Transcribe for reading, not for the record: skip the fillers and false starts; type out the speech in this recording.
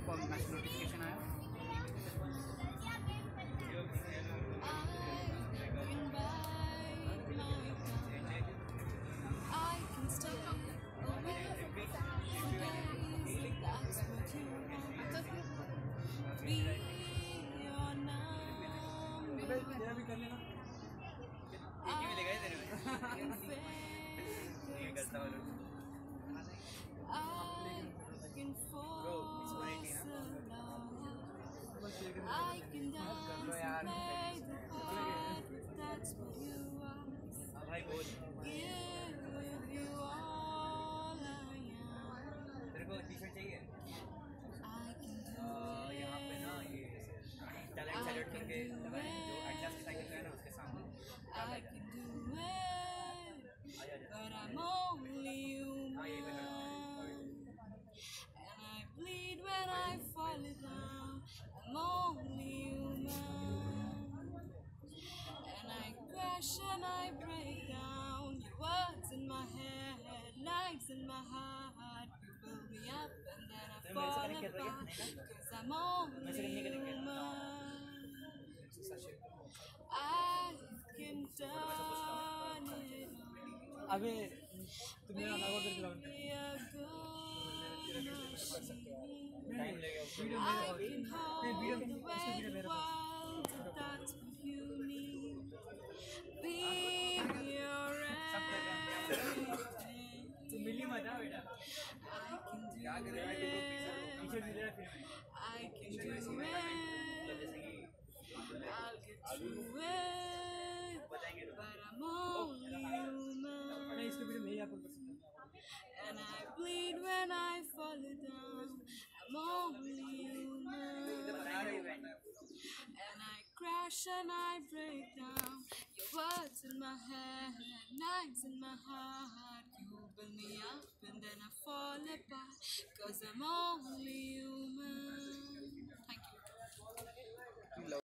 आपको message notification आया? I can dance and play the part if that's what you want. Give you all I am. तेरे को T-shirt चाहिए? I can do यहाँ पे ना it. ये टैलेंट सेलेक्ट करके लगाएं जो एडजस्ट साइकिल का है ना उसके सामने। I can do it, but I'm only human. And I bleed when I fall down. I'm only human. And I crash and I break down. Your words in my head, knives in my heart. You build me up and then I fall apart. 'Cause I'm only human. I can turn it on. अबे तुम्हें अलग और दिला Be a good machine. Time लगेगा। I can hold the weight world if that's what you need. Be your everything. तुम मिली मत आ बेटा I can do T-shirt दे दे फिर it. I can do it. I'll get through it. But I'm only मैं इसके human. Video में ही आप कर सकते हैं And I bleed when I fall down. I'm only human. And I crash and I break down. Your words in my head, knives in my heart. You build me up and then I fall apart. 'Cause I'm only